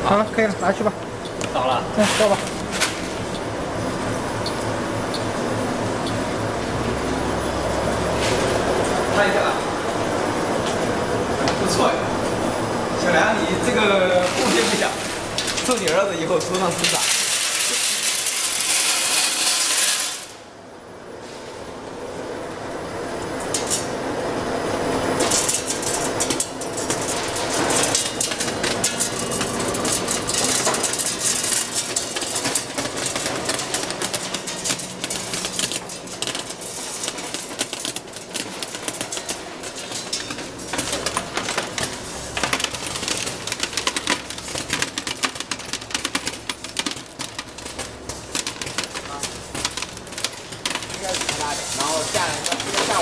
好了，可以了，拿去吧。 倒了。 倒吧。 看一下，不错呀，小梁，你这个贡献不小，做你儿子以后头上生长。 然后下午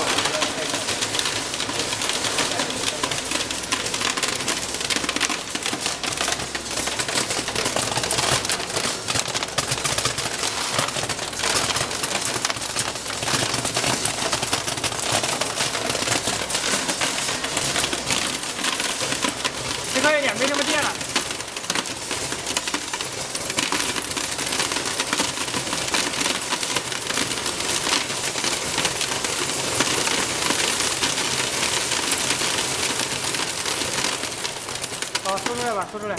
这个有点没什么电了。 好，说出来吧，说出来。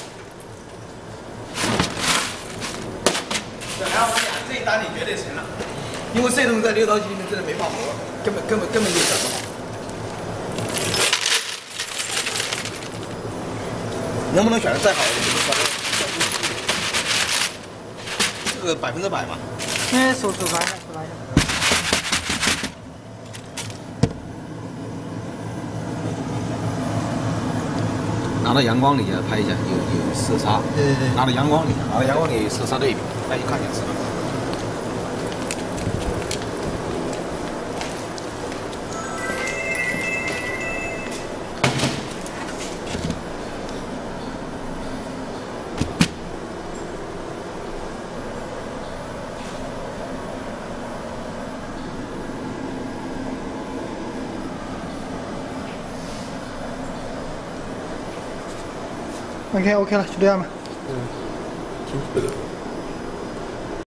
小梁，我讲这一单你绝对成了，因为这东西在6刀机里面真的没法磨，根本就整不好。能不能选的再好一点？这个100%嘛。 手拿一下，手拿一下。 拿到阳光里拍一下，有色差。 对。 拿到阳光里有色差对比，那一看就知道。 OK 了，就这样吧。 挺。